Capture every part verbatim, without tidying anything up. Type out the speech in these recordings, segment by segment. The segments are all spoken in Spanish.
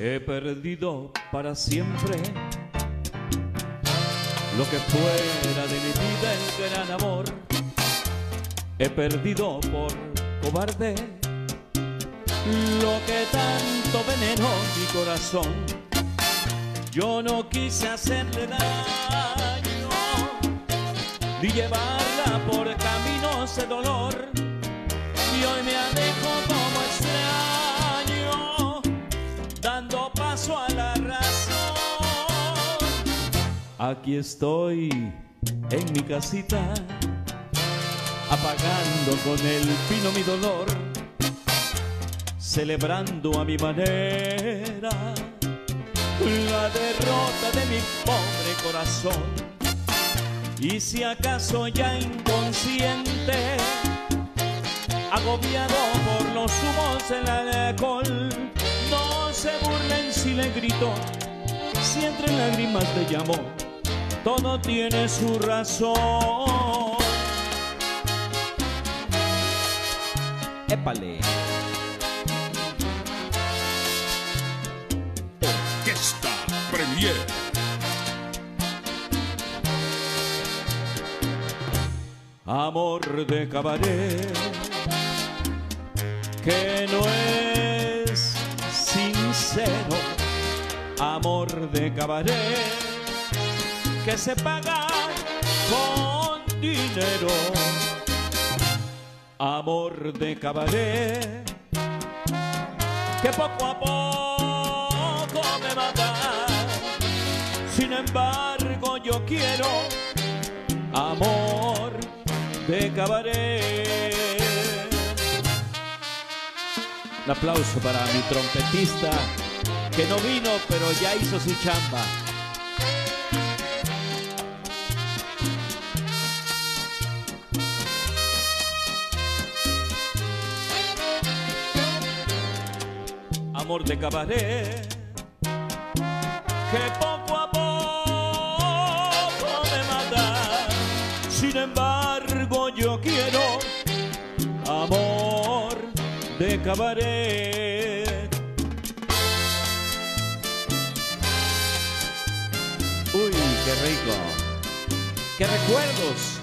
He perdido para siempre lo que fuera de mi vida, el gran amor. He perdido por cobarde lo que tanto venenó mi corazón. Yo no quise hacerle daño ni llevarla por caminos de dolor, y hoy me alejo como extraño, dando paso a la razón. Aquí estoy en mi casita, apagando con el vino mi dolor, celebrando a mi manera la derrota de mi pobre corazón. Y si acaso ya inconsciente, agobiado por los humos del alcohol, no se burlen si le grito, si entre lágrimas le llamo, todo tiene su razón. Épale. Orquesta Premier. Amor de cabaret que no es sincero, amor de cabaret que se paga con dinero, amor de cabaret que poco a poco me mata. Sin embargo yo quiero amor de cabaret. Un aplauso para mi trompetista que no vino pero ya hizo su chamba. Amor de cabaret que poco a poco me mata. Sin embargo yo quiero amor de cabaret. Uy, qué rico, qué recuerdos.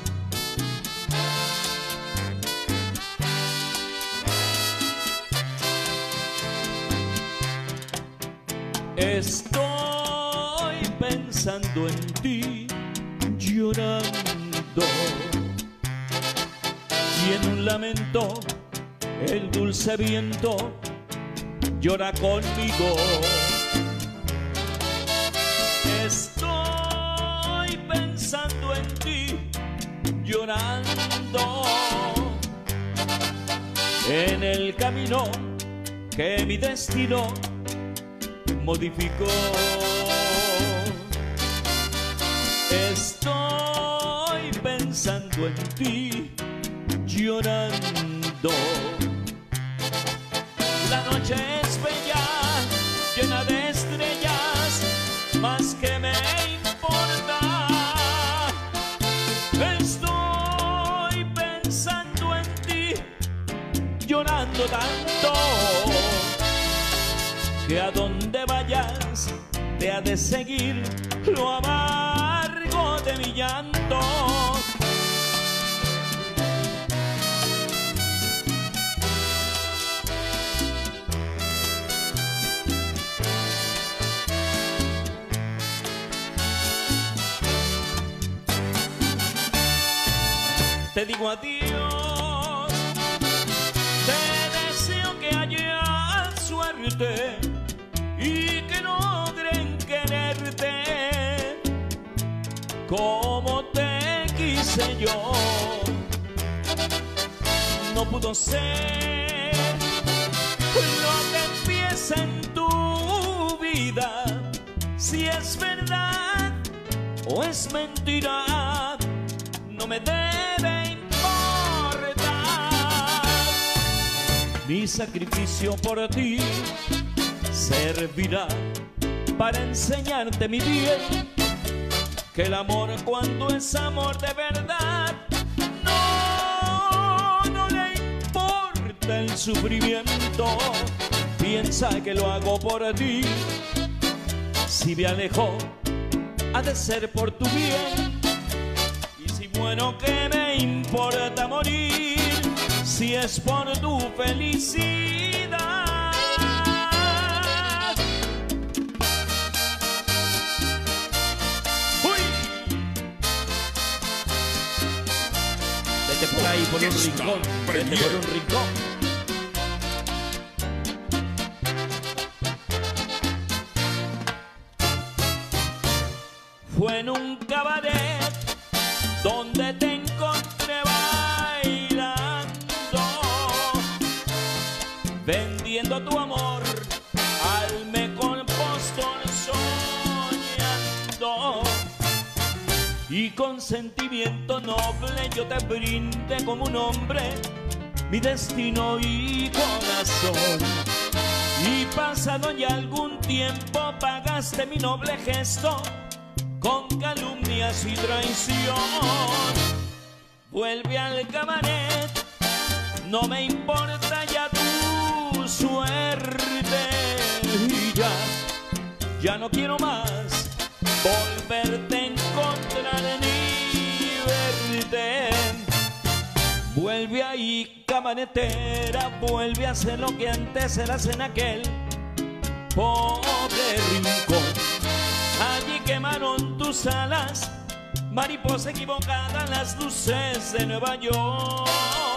Estoy pensando en ti, llorando, y en un lamento el dulce viento llora conmigo. Estoy pensando en ti, llorando, en el camino que mi destino modificó. Estoy pensando en ti, llorando. La noche es bella, llena de estrellas, más que me importa. Estoy pensando en ti, llorando tanto, que a donde vayas te ha de seguir lo amargo de mi llanto. Te digo adiós, te deseo que haya suerte y que logren quererte como te quise yo. No pudo ser lo que empieza en tu vida, si es verdad o es mentira, no me debe importar. Mi sacrificio por ti servirá para enseñarte, mi bien, que el amor, cuando es amor de verdad, no, no le importa el sufrimiento. piensa que lo hago por ti. Si me alejo, ha de ser por tu bien. Y si muero, ¿qué me importa morir? Si es por tu felicidad. ¡Uy! Vete por ahí, por un rincón. Vete por un rincón. Fue en un cabaret donde te encontré bailando, vendiendo tu amor al mejor postor soñando. Y con sentimiento noble yo te brindé como un hombre mi destino y corazón. Y pasado ya algún tiempo pagaste mi noble gesto con calumnias y traición. Vuelve al cabaret, no me importa ya tu suerte. Y ya, ya no quiero más volverte a encontrar ni verte. Vuelve ahí, cabaretera, vuelve a hacer lo que antes eras en aquel pobre rincón. Allí quemaron tus alas, mariposa equivocada, las luces de Nueva York.